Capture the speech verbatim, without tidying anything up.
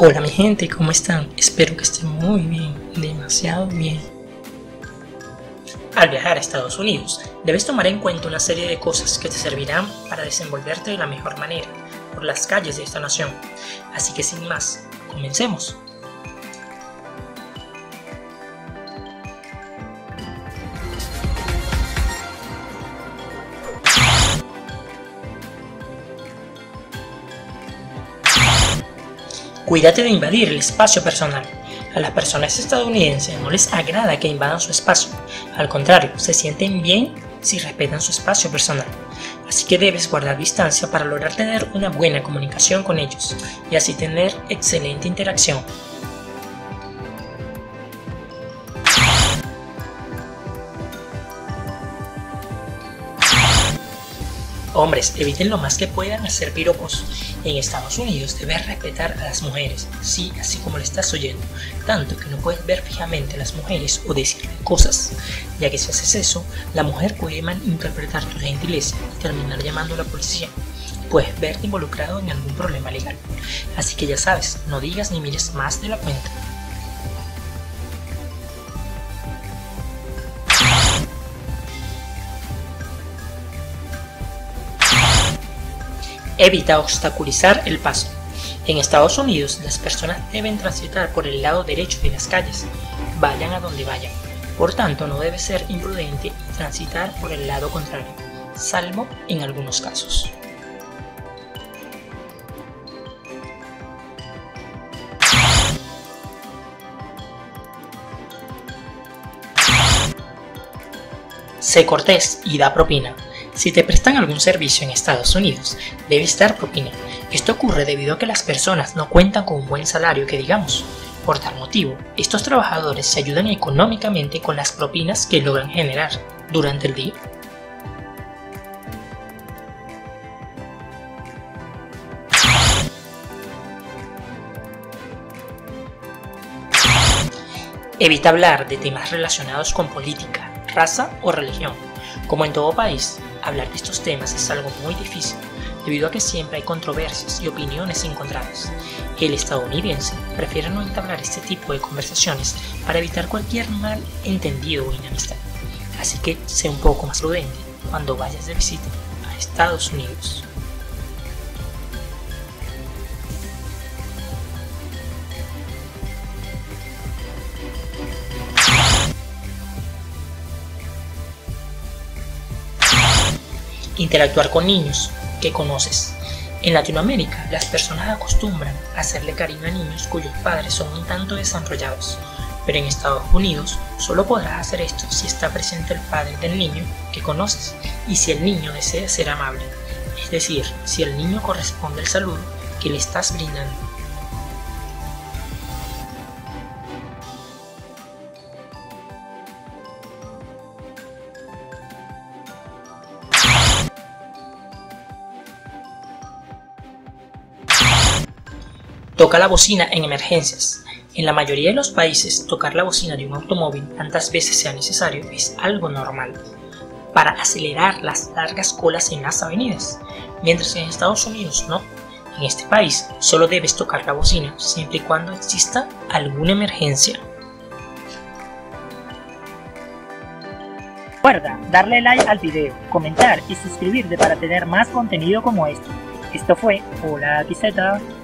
Hola mi gente, ¿cómo están? Espero que estén muy bien, demasiado bien. Al viajar a Estados Unidos, debes tomar en cuenta una serie de cosas que te servirán para desenvolverte de la mejor manera por las calles de esta nación. Así que sin más, comencemos. Cuídate de invadir el espacio personal. A las personas estadounidenses no les agrada que invadan su espacio. Al contrario, se sienten bien si respetan su espacio personal. Así que debes guardar distancia para lograr tener una buena comunicación con ellos y así tener excelente interacción. Hombres, eviten lo más que puedan hacer piropos. En Estados Unidos debes respetar a las mujeres, sí, así como le estás oyendo, tanto que no puedes ver fijamente a las mujeres o decirle cosas, ya que si haces eso, la mujer puede malinterpretar tu gentileza y terminar llamando a la policía. Puedes verte involucrado en algún problema legal. Así que ya sabes, no digas ni mires más de la cuenta. Evita obstaculizar el paso. En Estados Unidos, las personas deben transitar por el lado derecho de las calles, vayan a donde vayan. Por tanto, no debe ser imprudente y transitar por el lado contrario, salvo en algunos casos. Sé cortés y da propina. Si te prestan algún servicio en Estados Unidos, debes dar propina. Esto ocurre debido a que las personas no cuentan con un buen salario que digamos. Por tal motivo, estos trabajadores se ayudan económicamente con las propinas que logran generar durante el día. Evita hablar de temas relacionados con política, raza o religión. Como en todo país, hablar de estos temas es algo muy difícil, debido a que siempre hay controversias y opiniones encontradas. El estadounidense prefiere no entablar este tipo de conversaciones para evitar cualquier malentendido o inamistad. Así que sé un poco más prudente cuando vayas de visita a Estados Unidos. Interactuar con niños que conoces. En Latinoamérica, las personas acostumbran a hacerle cariño a niños cuyos padres son un tanto desarrollados, pero en Estados Unidos solo podrás hacer esto si está presente el padre del niño que conoces y si el niño desea ser amable, es decir, si el niño corresponde al saludo que le estás brindando. Toca la bocina en emergencias. En la mayoría de los países, tocar la bocina de un automóvil tantas veces sea necesario es algo normal, para acelerar las largas colas en las avenidas, mientras que en Estados Unidos no. En este país solo debes tocar la bocina siempre y cuando exista alguna emergencia. Recuerda darle like al video, comentar y suscribirte para tener más contenido como este. Esto fue Hola X Z.